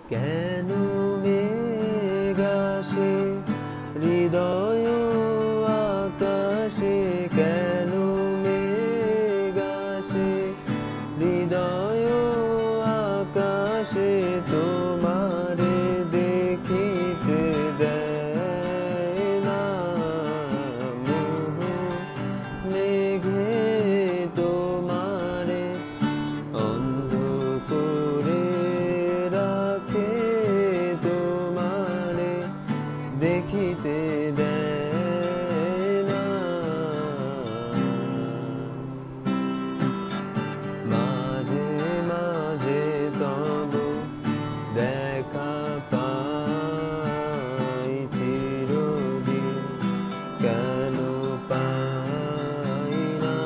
কেন মেঘ আসে হৃদয় আকাশে, কেন মেঘ আসে হৃদয় আকাশে, তোমারে দেখিতে দেয় না মোহ মেঘে তোমারে অন্ধ করে রাখে, তোমারে দেখিতে দেয় না। মাঝে মাঝে তব দেখা পাই চিরদিন, কেন পাই না?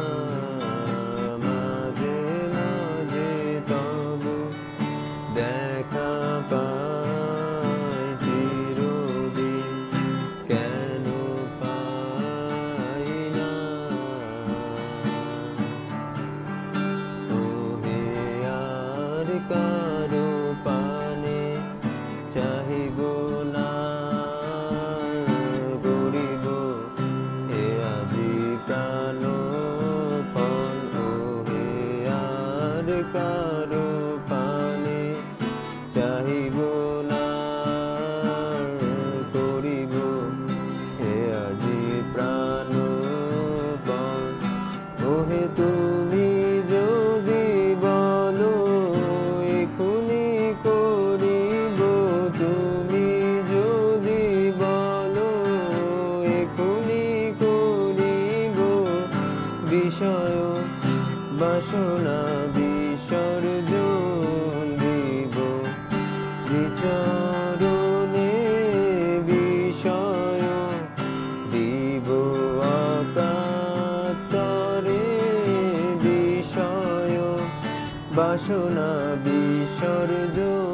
মাঝে মাঝে তব দেখা পাই চিরদিন, কেন পাই না? ওহে আর কারো পানে চাহিব না, গরিব এ আজি প্রাণপণ। ওহে আর কারো পানে চাহিব না, করিব এ আজি প্রাণপণ। ওহে তুমি যদি বলো এখুনি করিব, তুমি যদি বলো এখুনি করিব, বিষয় বাসনা বিসর্জন দিব শ্রীচরণে, বিষয় দিব অকাতরে, বিষয় বাসনা বিসর্জন